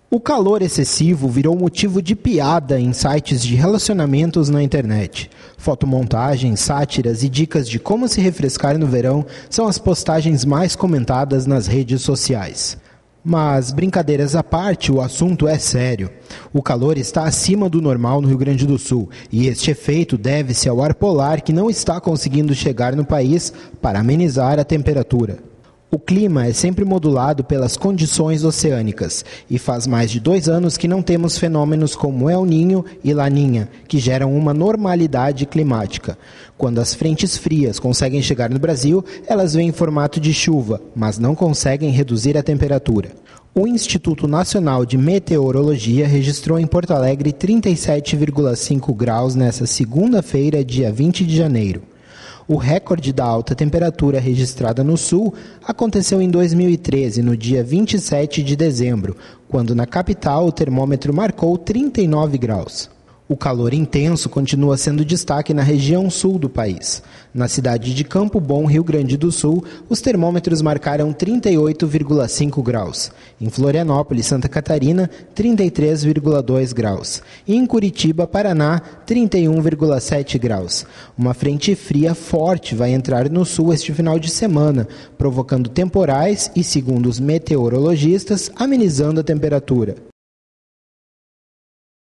O calor excessivo virou motivo de piada em sites de relacionamentos na internet. Fotomontagens, sátiras e dicas de como se refrescar no verão são as postagens mais comentadas nas redes sociais. Mas, brincadeiras à parte, o assunto é sério. O calor está acima do normal no Rio Grande do Sul e este efeito deve-se ao ar polar que não está conseguindo chegar no país para amenizar a temperatura. O clima é sempre modulado pelas condições oceânicas e faz mais de 2 anos que não temos fenômenos como El Niño e Laninha, que geram uma normalidade climática. Quando as frentes frias conseguem chegar no Brasil, elas vêm em formato de chuva, mas não conseguem reduzir a temperatura. O Instituto Nacional de Meteorologia registrou em Porto Alegre 37,5 graus nesta segunda-feira, dia 20 de janeiro. O recorde da alta temperatura registrada no sul aconteceu em 2013, no dia 27 de dezembro, quando na capital o termômetro marcou 39 graus. O calor intenso continua sendo destaque na região sul do país. Na cidade de Campo Bom, Rio Grande do Sul, os termômetros marcaram 38,5 graus. Em Florianópolis, Santa Catarina, 33,2 graus. E em Curitiba, Paraná, 31,7 graus. Uma frente fria forte vai entrar no sul este final de semana, provocando temporais e, segundo os meteorologistas, amenizando a temperatura.